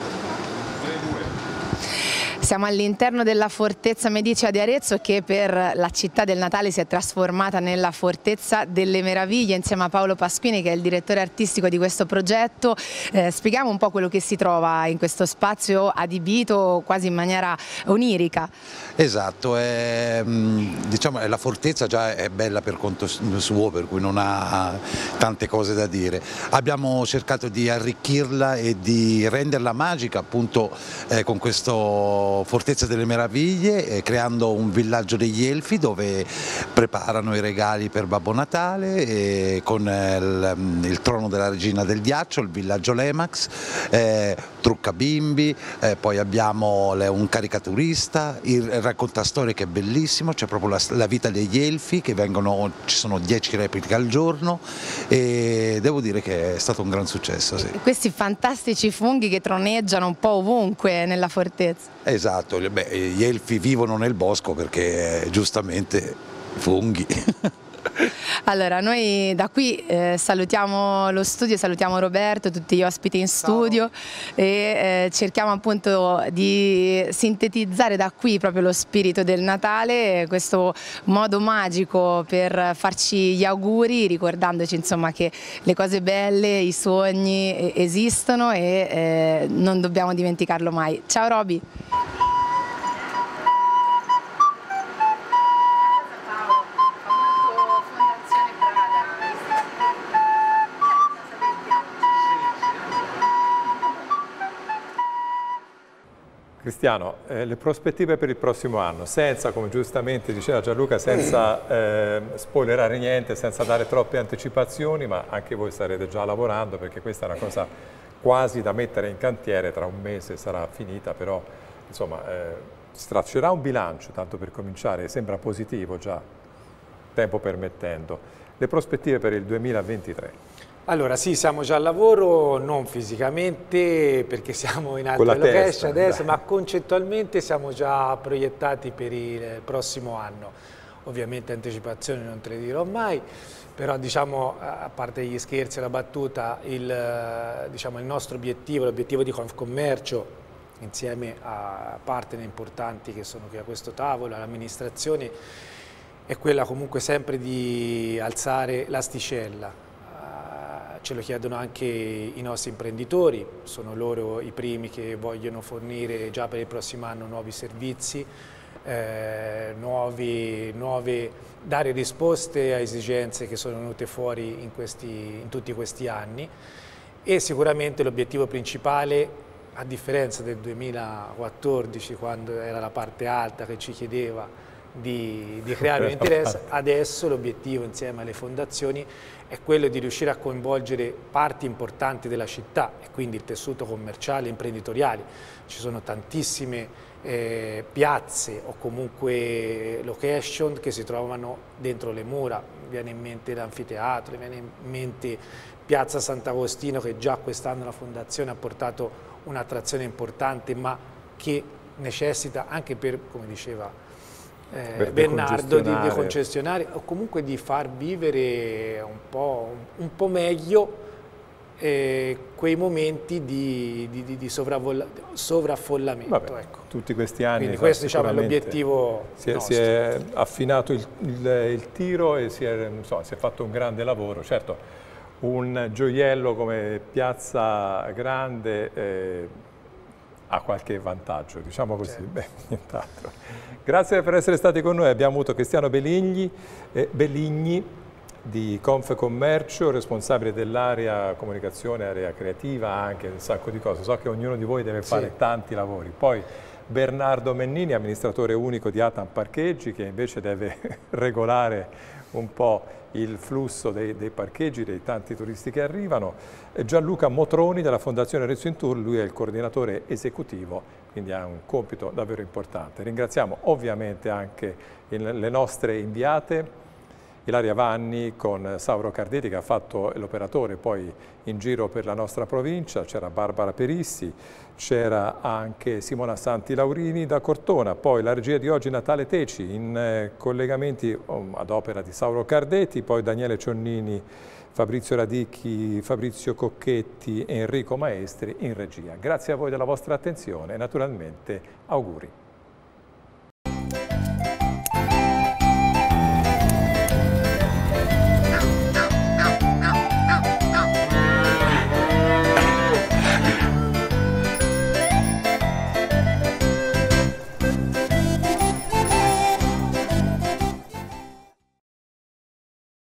Siamo all'interno della Fortezza Medicea di Arezzo, che per la città del Natale si è trasformata nella Fortezza delle Meraviglie, insieme a Paolo Pasquini che è il direttore artistico di questo progetto. Spieghiamo un po' quello che si trova in questo spazio adibito quasi in maniera onirica. Esatto, diciamo, la fortezza già è bella per conto suo, per cui non ha tante cose da dire. Abbiamo cercato di arricchirla e di renderla magica appunto con questo Fortezza delle Meraviglie, creando un villaggio degli Elfi dove preparano i regali per Babbo Natale, con il trono della Regina del Ghiaccio, il villaggio Lemax, trucca bimbi, poi abbiamo un caricaturista, il raccontastorie che è bellissimo, c'è proprio la vita degli Elfi che ci sono 10 repliche al giorno, e devo dire che è stato un gran successo. Sì. Questi fantastici funghi che troneggiano un po' ovunque nella fortezza. Esatto, gli Elfi vivono nel bosco perché giustamente funghi. Allora, noi da qui salutiamo lo studio, salutiamo Roberto, tutti gli ospiti in studio. Ciao. E cerchiamo appunto di sintetizzare da qui proprio lo spirito del Natale, questo modo magico per farci gli auguri, ricordandoci insomma che le cose belle, i sogni esistono e non dobbiamo dimenticarlo mai. Ciao Roby! Cristiano, le prospettive per il prossimo anno, senza, come giustamente diceva Gianluca, senza spoilerare niente, senza dare troppe anticipazioni, ma anche voi starete già lavorando, perché questa è una cosa quasi da mettere in cantiere, tra un mese sarà finita, però insomma straccerà un bilancio, tanto per cominciare, sembra positivo già, tempo permettendo. Le prospettive per il 2023? Allora sì, siamo già al lavoro, non fisicamente perché siamo in altre location adesso, ma concettualmente siamo già proiettati per il prossimo anno. Ovviamente anticipazioni non te le dirò mai, però diciamo, a parte gli scherzi e la battuta, il nostro obiettivo, l'obiettivo di Confcommercio, insieme a partner importanti che sono qui a questo tavolo, all'amministrazione, è quella comunque sempre di alzare l'asticella. Ce lo chiedono anche i nostri imprenditori, sono loro i primi che vogliono fornire già per il prossimo anno nuovi servizi, dare risposte a esigenze che sono venute fuori in tutti questi anni, e sicuramente l'obiettivo principale, a differenza del 2014 quando era la parte alta che ci chiedeva di creare un interesse, adesso l'obiettivo insieme alle fondazioni è quello di riuscire a coinvolgere parti importanti della città e quindi il tessuto commerciale e imprenditoriale. Ci sono tantissime piazze o comunque location che si trovano dentro le mura, mi viene in mente l'anfiteatro, mi viene in mente Piazza Sant'Agostino, che già quest'anno la fondazione ha portato un'attrazione importante, ma che necessita anche per, come diceva Bernardo, di decongestionare o comunque di far vivere un po' meglio quei momenti di sovraffollamento. Vabbè, ecco. Tutti questi anni. Quindi questo diciamo, è l'obiettivo nostro. Si è affinato il tiro e si è fatto un grande lavoro. Certo, un gioiello come Piazza Grande ha qualche vantaggio, diciamo così, certo. Beh, nient'altro. Grazie per essere stati con noi, abbiamo avuto Cristiano Beligni di Confcommercio, responsabile dell'area comunicazione, area creativa, anche un sacco di cose. So che ognuno di voi deve fare tanti lavori. Poi Bernardo Mennini, amministratore unico di Atam Parcheggi, che invece deve regolare un po' il flusso dei parcheggi, dei tanti turisti che arrivano. Gianluca Motroni della Fondazione Arezzo in Tour, lui è il coordinatore esecutivo, quindi ha un compito davvero importante. Ringraziamo ovviamente anche le nostre inviate, Ilaria Vanni con Sauro Cardeti che ha fatto l'operatore poi in giro per la nostra provincia, c'era Barbara Perissi, c'era anche Simona Santi Laurini da Cortona, poi la regia di oggi Natale Teci in collegamenti ad opera di Sauro Cardeti, poi Daniele Cionnini, Fabrizio Radicchi, Fabrizio Cocchetti e Enrico Maestri in regia. Grazie a voi della vostra attenzione e naturalmente auguri.